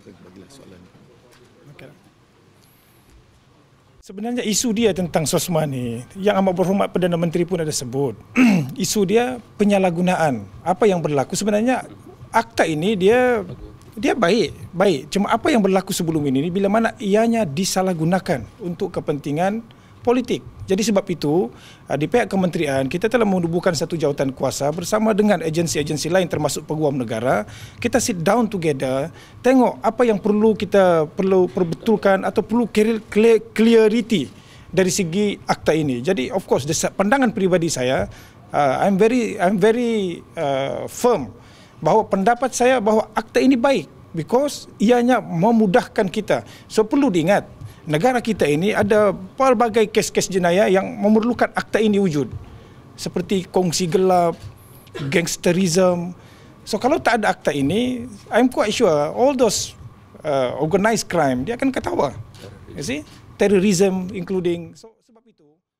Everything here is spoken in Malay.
Bagilah soalan. Okay. Sebenarnya isu dia tentang Sosma ni, yang amat berhormat Perdana Menteri pun ada sebut. Isu dia penyalahgunaan. Apa yang berlaku sebenarnya akta ini dia baik. Cuma apa yang berlaku sebelum ini bila mana ianya disalahgunakan untuk kepentingan politik. Jadi sebab itu di pihak kementerian kita telah menubuhkan satu jawatan kuasa bersama dengan agensi-agensi lain termasuk peguam negara. Kita sit down together, tengok apa yang perlu kita perbetulkan atau perlu clarity dari segi akta ini. Jadi of course pandangan peribadi saya, I'm very firm bahawa pendapat saya bahawa akta ini baik because ianya memudahkan kita. So perlu diingat, negara kita ini ada pelbagai kes-kes jenayah yang memerlukan akta ini wujud. Seperti kongsi gelap, gangsterism. So kalau tak ada akta ini, I'm quite sure all those organized crime dia akan ketawa. You see? Terrorism including. So sebab itu